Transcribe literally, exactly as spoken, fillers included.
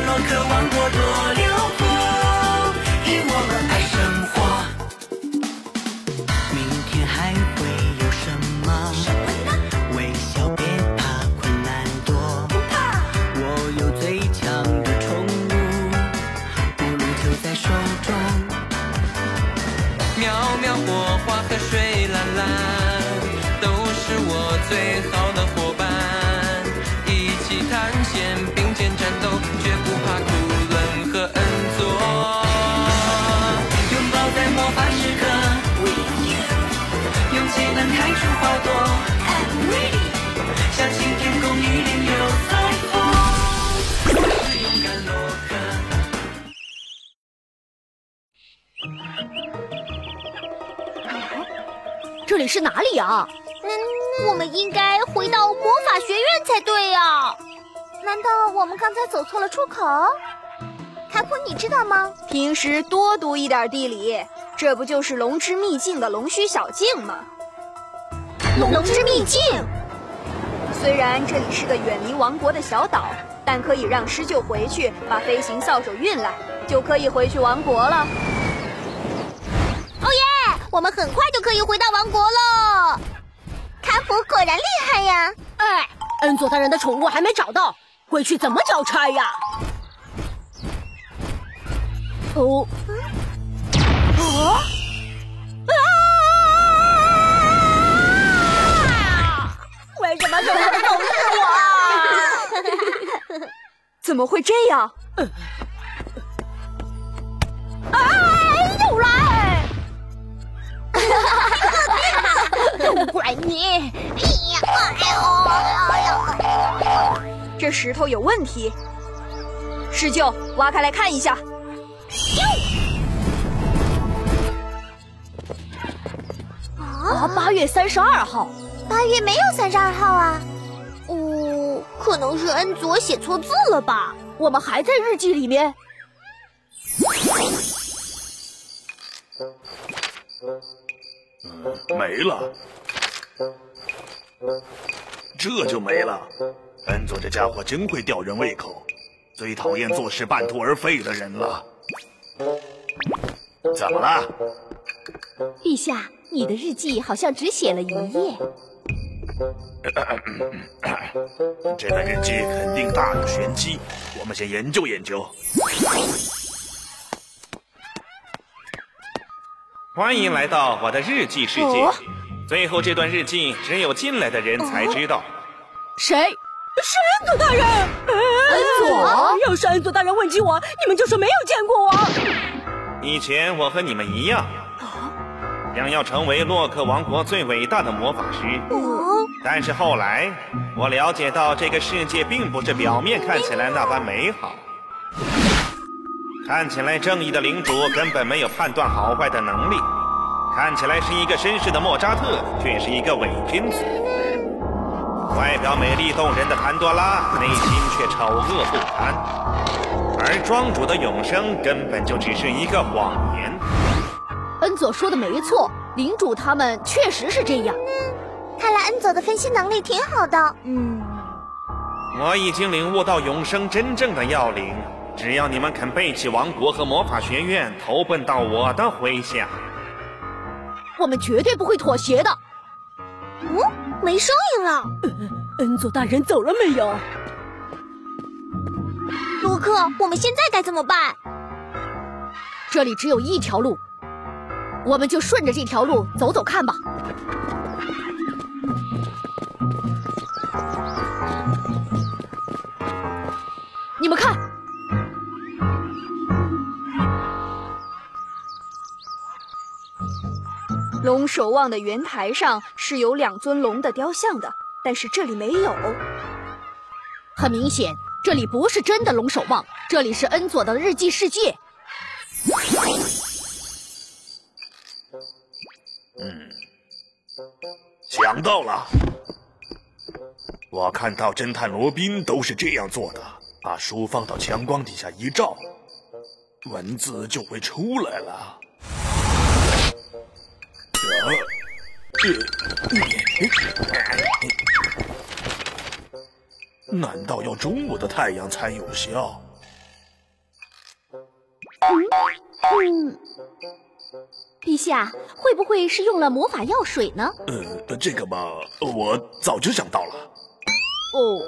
看洛克王国多辽阔，因我们爱生活。明天还会有什么？什么呢？微笑别怕，困难多。不怕，我有最强的宠物，不如就在手中。喵喵火花和水蓝蓝，都是我最好的伙伴。一起探险，并肩战斗，绝不怕库伦和恩佐。拥抱在魔法时刻 ，With you， 勇气能开出花朵 ，I'm ready。相信天空一定有彩虹，我是勇敢洛克。 这里是哪里啊？ 嗯，我们应该回到魔法学院才对呀。难道我们刚才走错了出口？卡普，你知道吗？ 平时多读一点地理，这不就是龙之秘境的龙须小径吗？ 龙之秘境。 虽然这里是个远离王国的小岛，但可以让施救回去，把飞行扫帚运来，就可以回去王国了。 哦耶！我们很快就可以回到王国了。卡普果然厉害呀！ 哎，恩佐大人的宠物还没找到，回去怎么交差呀？哦，哦，啊！为什么这么总是我？ 怎么会这样？ 哎，又来！都怪你！ 这石头有问题，施救，挖开来看一下。 啊，八月三十二号， 八月没有三十二号啊。哦，可能是恩佐写错字了吧？ 我们还在日记里面。 嗯，没了，这就没了。恩佐这家伙真会吊人胃口，最讨厌做事半途而废的人了。怎么了？ 陛下，你的日记好像只写了一页。 这本日记肯定大有玄机，我们先研究研究。 欢迎来到我的日记世界。哦、最后这段日记只有进来的人才知道。哦、 谁？是恩佐大人。恩佐？要是恩佐大人问起我，你们就说没有见过我。 以前我和你们一样，想要成为洛克王国最伟大的魔法师。哦、但是后来我了解到，这个世界并不是表面看起来那般美好。看起来正义的领主根本没有判断好坏的能力，看起来是一个绅士的莫扎特却是一个伪君子，外表美丽动人的潘多拉内心却丑恶不堪，而庄主的永生根本就只是一个谎言。 恩佐说的没错，领主他们确实是这样。 嗯，看来恩佐的分析能力挺好的。 嗯， 我已经领悟到永生真正的要领。只要你们肯背弃王国和魔法学院，投奔到我的麾下， 我们绝对不会妥协的。 哦，没声音了。 呃、恩佐大人走了没有？ 洛克，我们现在该怎么办？ 这里只有一条路，我们就顺着这条路走走看吧。你们看。 龙守望的圆台上是有两尊龙的雕像的，但是这里没有。 很明显，这里不是真的龙守望，这里是恩佐的日记世界。 嗯，想到了。我看到侦探罗宾都是这样做的，把书放到强光底下一照，文字就会出来了。难道要中午的太阳才有效？ 嗯，陛下，会不会是用了魔法药水呢？ 呃，这个嘛，我早就想到了。 哦。